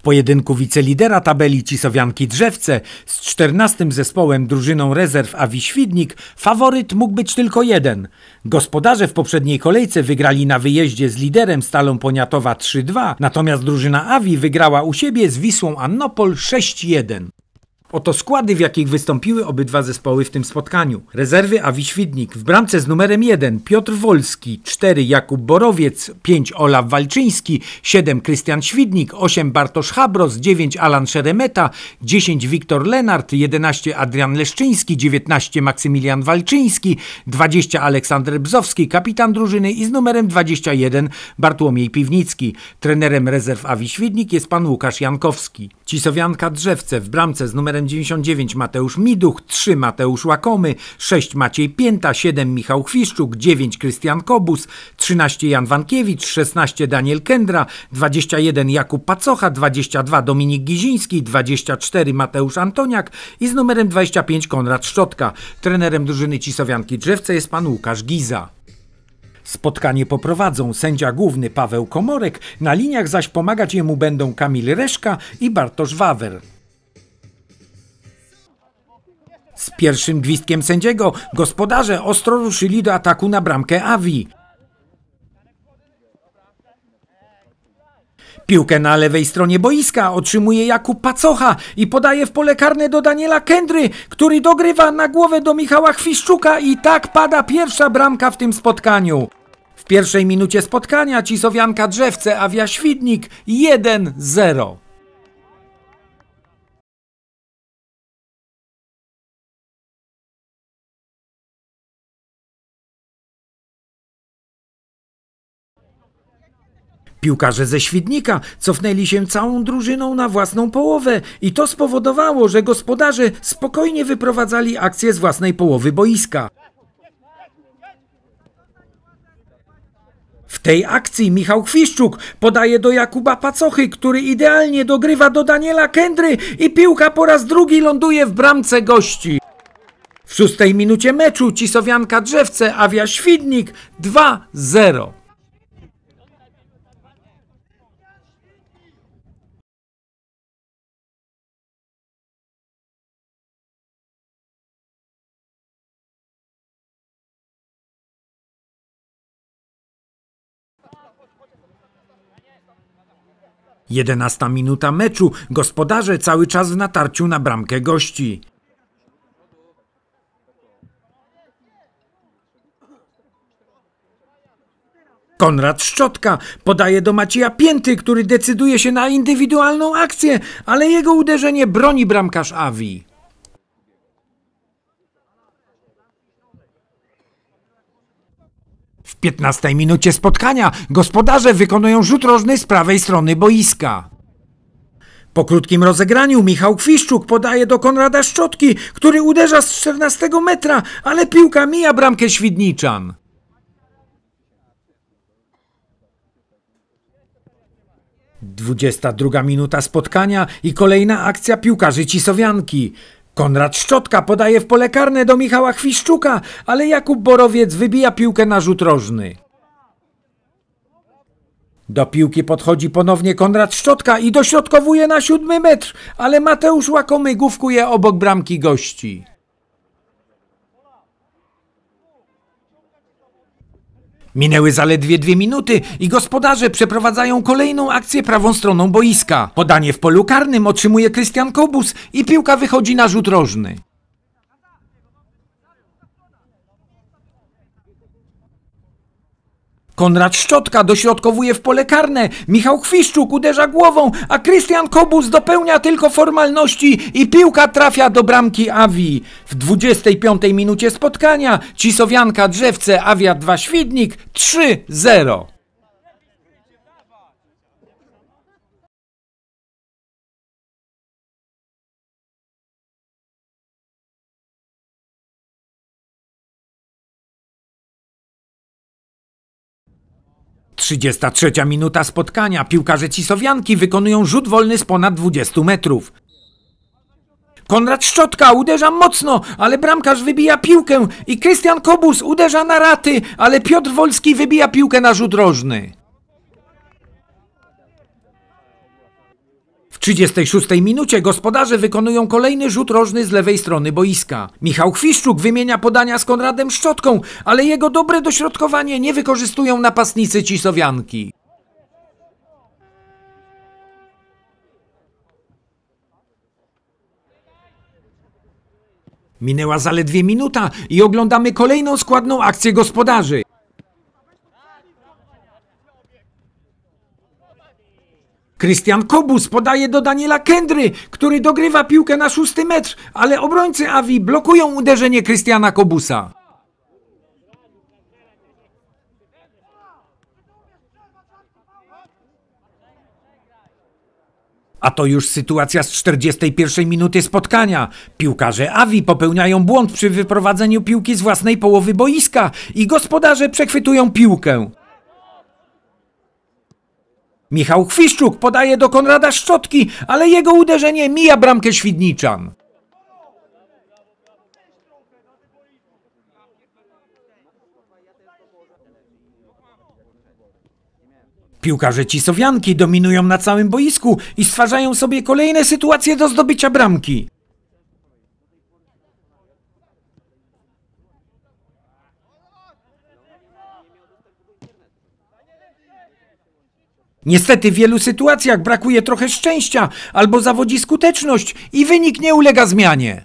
pojedynku wicelidera tabeli Cisowianki Drzewce z 14. zespołem drużyną rezerw Awi Świdnik faworyt mógł być tylko jeden. Gospodarze w poprzedniej kolejce wygrali na wyjeździe z liderem Stalą Poniatowa 3-2, natomiast drużyna Awi wygrała u siebie z Wisłą Annopol 6-1. Oto składy, w jakich wystąpiły obydwa zespoły w tym spotkaniu. Rezerwy Awi Świdnik. W bramce z numerem 1 Piotr Wolski, 4 Jakub Borowiec, 5 Olaf Walczyński, 7 Krystian Świdnik, 8 Bartosz Habros, 9 Alan Szeremeta, 10 Wiktor Lenart, 11 Adrian Leszczyński, 19 Maksymilian Walczyński, 20 Aleksander Bzowski, kapitan drużyny i z numerem 21 Bartłomiej Piwnicki. Trenerem rezerw Awi Świdnik jest pan Łukasz Jankowski. Cisowianka Drzewce. W bramce z numerem 99 Mateusz Miduch, 3 Mateusz Łakomy, 6 Maciej Pięta, 7 Michał Chwiszczuk, 9 Krystian Kobus, 13 Jan Wankiewicz, 16 Daniel Kędra, 21 Jakub Pacocha, 22 Dominik Giziński, 24 Mateusz Antoniak i z numerem 25 Konrad Szczotka. Trenerem drużyny Cisowianki Drzewce jest pan Łukasz Giza. Spotkanie poprowadzą sędzia główny Paweł Komorek, na liniach zaś pomagać jemu będą Kamil Reszka i Bartosz Wawer. Z pierwszym gwizdkiem sędziego gospodarze ostro ruszyli do ataku na bramkę Awi. Piłkę na lewej stronie boiska otrzymuje Jakub Pacocha i podaje w pole karne do Daniela Kędry, który dogrywa na głowę do Michała Chwiszczuka i tak pada pierwsza bramka w tym spotkaniu. W pierwszej minucie spotkania Cisowianka Drzewce Awia Świdnik 1-0. Piłkarze ze Świdnika cofnęli się całą drużyną na własną połowę i to spowodowało, że gospodarze spokojnie wyprowadzali akcję z własnej połowy boiska. W tej akcji Michał Chwiszczuk podaje do Jakuba Pacochy, który idealnie dogrywa do Daniela Kędry i piłka po raz drugi ląduje w bramce gości. W 6. minucie meczu Cisowianka Drzewce Awia Świdnik 2-0. Jedenasta minuta meczu. Gospodarze cały czas w natarciu na bramkę gości. Konrad Szczotka podaje do Macieja Pięty, który decyduje się na indywidualną akcję, ale jego uderzenie broni bramkarz Awi. W 15 minucie spotkania gospodarze wykonują rzut rożny z prawej strony boiska. Po krótkim rozegraniu Michał Chwiszczuk podaje do Konrada Szczotki, który uderza z 14 metra, ale piłka mija bramkę Świdniczan. Dwudziesta druga minuta spotkania i kolejna akcja piłkarzy Cisowianki. Konrad Szczotka podaje w pole karne do Michała Chwiszczuka, ale Jakub Borowiec wybija piłkę na rzut rożny. Do piłki podchodzi ponownie Konrad Szczotka i dośrodkowuje na 7 metr, ale Mateusz Łakomy główkuje obok bramki gości. Minęły zaledwie 2 minuty i gospodarze przeprowadzają kolejną akcję prawą stroną boiska. Podanie w polu karnym otrzymuje Krystian Kobus i piłka wychodzi na rzut rożny. Konrad Szczotka dośrodkowuje w pole karne, Michał Chwiszczuk uderza głową, a Krystian Kobus dopełnia tylko formalności i piłka trafia do bramki Awi. W 25 minucie spotkania Cisowianka Drzewce Awia 2 Świdnik 3-0. Trzydziesta trzecia minuta spotkania. Piłkarze Cisowianki wykonują rzut wolny z ponad 20 metrów. Konrad Szczotka uderza mocno, ale bramkarz wybija piłkę i Krystian Kobus uderza na raty, ale Piotr Wolski wybija piłkę na rzut rożny. W 36 minucie gospodarze wykonują kolejny rzut rożny z lewej strony boiska. Michał Chwiszczuk wymienia podania z Konradem Szczotką, ale jego dobre dośrodkowanie nie wykorzystują napastnicy Cisowianki. Minęła zaledwie minuta i oglądamy kolejną składną akcję gospodarzy. Krystian Kobus podaje do Daniela Kendry, który dogrywa piłkę na 6 metr, ale obrońcy Awi blokują uderzenie Krystiana Kobusa. A to już sytuacja z 41 minuty spotkania. Piłkarze Awi popełniają błąd przy wyprowadzeniu piłki z własnej połowy boiska i gospodarze przechwytują piłkę. Michał Chwiszczuk podaje do Konrada Szczotki, ale jego uderzenie mija bramkę Świdniczan. Piłkarze Cisowianki dominują na całym boisku i stwarzają sobie kolejne sytuacje do zdobycia bramki. Niestety w wielu sytuacjach brakuje trochę szczęścia albo zawodzi skuteczność i wynik nie ulega zmianie.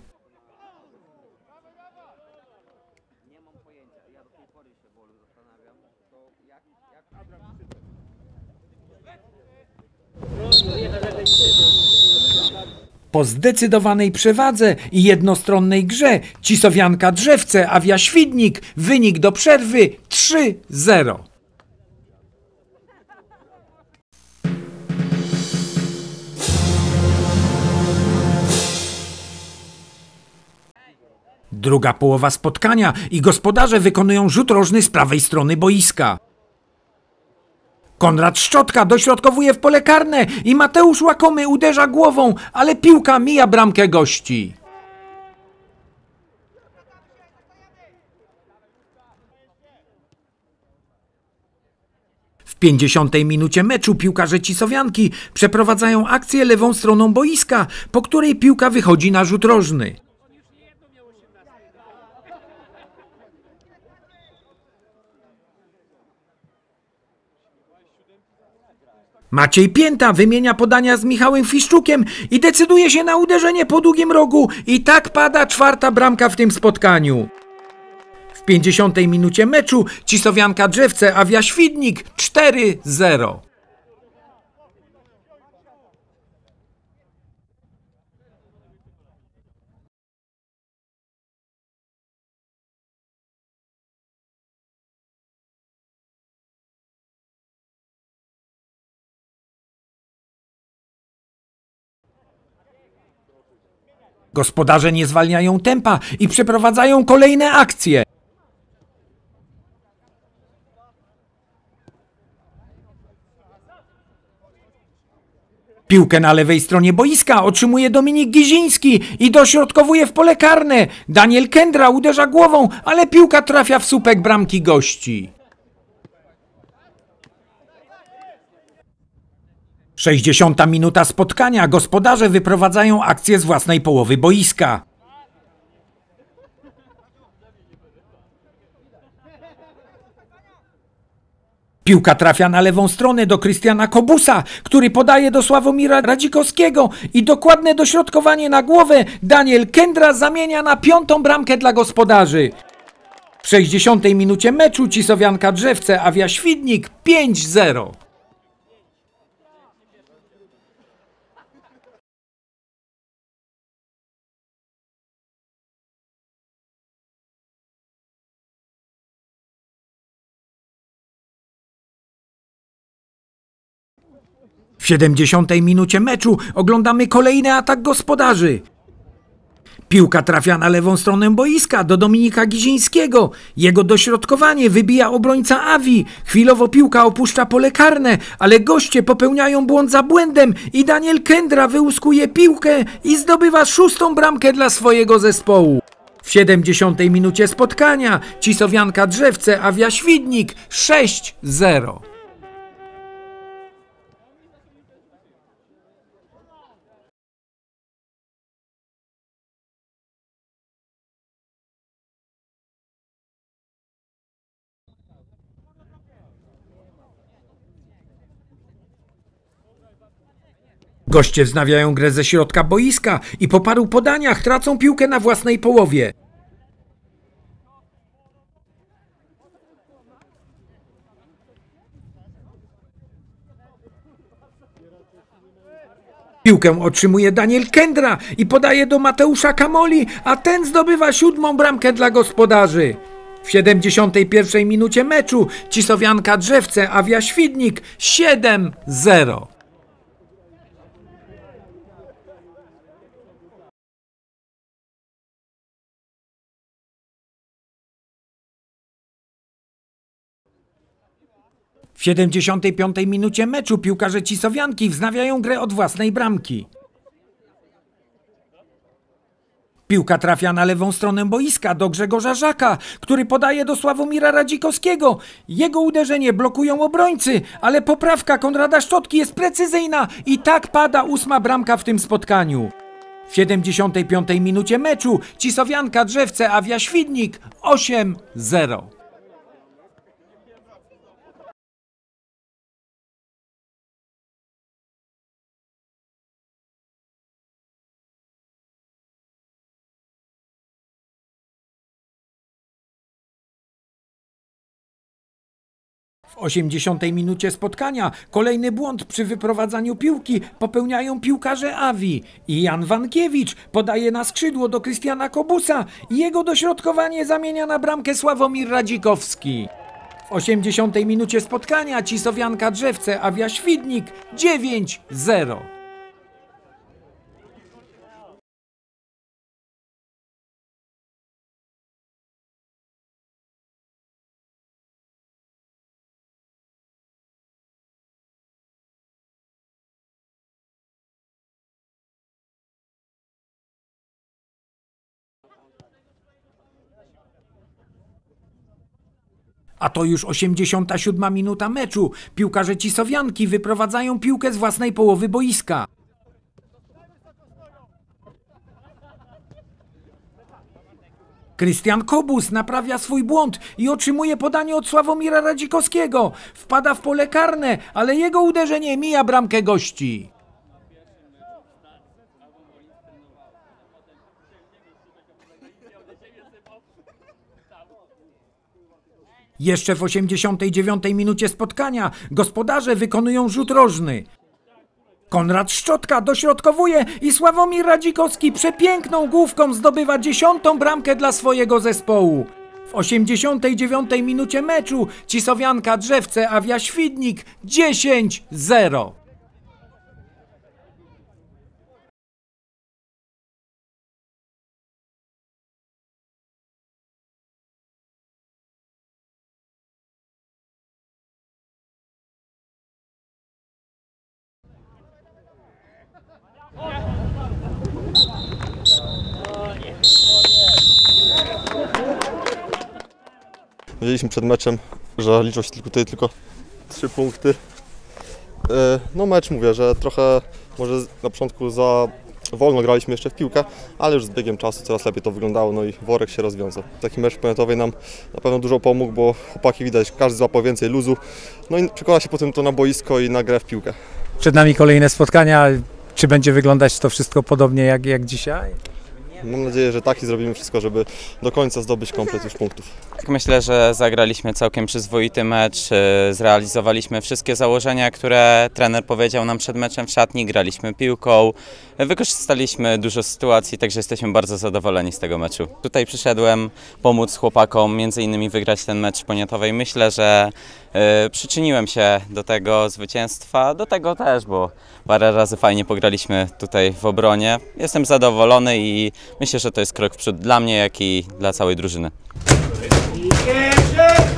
Po zdecydowanej przewadze i jednostronnej grze Cisowianka Drzewce Awia Świdnik wynik do przerwy 3-0. Druga połowa spotkania i gospodarze wykonują rzut rożny z prawej strony boiska. Konrad Szczotka dośrodkowuje w pole karne i Mateusz Łakomy uderza głową, ale piłka mija bramkę gości. W 50 minucie meczu piłkarze Cisowianki przeprowadzają akcję lewą stroną boiska, po której piłka wychodzi na rzut rożny. Maciej Pięta wymienia podania z Michałem Chwiszczukiem i decyduje się na uderzenie po długim rogu i tak pada czwarta bramka w tym spotkaniu. W 50 minucie meczu Cisowianka Drzewce Awia Świdnik 4-0. Gospodarze nie zwalniają tempa i przeprowadzają kolejne akcje. Piłkę na lewej stronie boiska otrzymuje Dominik Giziński i dośrodkowuje w pole karne. Daniel Kendra uderza głową, ale piłka trafia w słupek bramki gości. 60 minuta spotkania. Gospodarze wyprowadzają akcję z własnej połowy boiska. Piłka trafia na lewą stronę do Krystiana Kobusa, który podaje do Sławomira Radzikowskiego i dokładne dośrodkowanie na głowę Daniel Kendra zamienia na 5. bramkę dla gospodarzy. W 60 minucie meczu Cisowianka Drzewce Awia Świdnik 5-0. W 70 minucie meczu oglądamy kolejny atak gospodarzy. Piłka trafia na lewą stronę boiska do Dominika Gizińskiego. Jego dośrodkowanie wybija obrońca Awi. Chwilowo piłka opuszcza pole karne, ale goście popełniają błąd za błędem i Daniel Kendra wyłuskuje piłkę i zdobywa 6. bramkę dla swojego zespołu. W 70 minucie spotkania Cisowianka Drzewce Awia Świdnik 6-0. Goście wznawiają grę ze środka boiska i po paru podaniach tracą piłkę na własnej połowie. Piłkę otrzymuje Daniel Kendra i podaje do Mateusza Kamoli, a ten zdobywa 7. bramkę dla gospodarzy. W 71. minucie meczu Cisowianka Drzewce Awia Świdnik 7-0. W 75. minucie meczu piłkarze Cisowianki wznawiają grę od własnej bramki. Piłka trafia na lewą stronę boiska do Grzegorza Żaka, który podaje do Sławomira Radzikowskiego. Jego uderzenie blokują obrońcy, ale poprawka Konrada Szczotki jest precyzyjna i tak pada 8. bramka w tym spotkaniu. W 75. minucie meczu Cisowianka Drzewce Awia Świdnik 8-0. W 80. minucie spotkania kolejny błąd przy wyprowadzaniu piłki popełniają piłkarze Awii i Jan Wankiewicz podaje na skrzydło do Krystiana Kobusa i jego dośrodkowanie zamienia na bramkę Sławomir Radzikowski. W 80. minucie spotkania Cisowianka Drzewce Awia Świdnik 9-0. A to już 87. minuta meczu. Piłkarze Cisowianki wyprowadzają piłkę z własnej połowy boiska. Krystian Kobus naprawia swój błąd i otrzymuje podanie od Sławomira Radzikowskiego. Wpada w pole karne, ale jego uderzenie mija bramkę gości. Jeszcze w 89. minucie spotkania gospodarze wykonują rzut rożny. Konrad Szczotka dośrodkowuje i Sławomir Radzikowski przepiękną główką zdobywa 10. bramkę dla swojego zespołu. W 89. minucie meczu Cisowianka Drzewce Awia Świdnik 10-0. Wiedzieliśmy przed meczem, że liczą się tylko 3 punkty. No mecz mówię, że trochę może na początku za wolno graliśmy jeszcze w piłkę, ale już z biegiem czasu coraz lepiej to wyglądało, no i worek się rozwiązał. Taki mecz w Poniatowej nam na pewno dużo pomógł, bo chłopaki widać, każdy złapał więcej luzu, no i przekłada się potem to na boisko i na grę w piłkę. Przed nami kolejne spotkania. Czy będzie wyglądać to wszystko podobnie jak dzisiaj? Mam nadzieję, że tak i zrobimy wszystko, żeby do końca zdobyć komplet już punktów. Myślę, że zagraliśmy całkiem przyzwoity mecz, zrealizowaliśmy wszystkie założenia, które trener powiedział nam przed meczem w szatni, graliśmy piłką, wykorzystaliśmy dużo sytuacji, także jesteśmy bardzo zadowoleni z tego meczu. Tutaj przyszedłem pomóc chłopakom między innymi wygrać ten mecz w Poniatowej. Myślę, że przyczyniłem się do tego zwycięstwa, do tego też, bo parę razy fajnie pograliśmy tutaj w obronie. Jestem zadowolony i myślę, że to jest krok w przód dla mnie, jak i dla całej drużyny.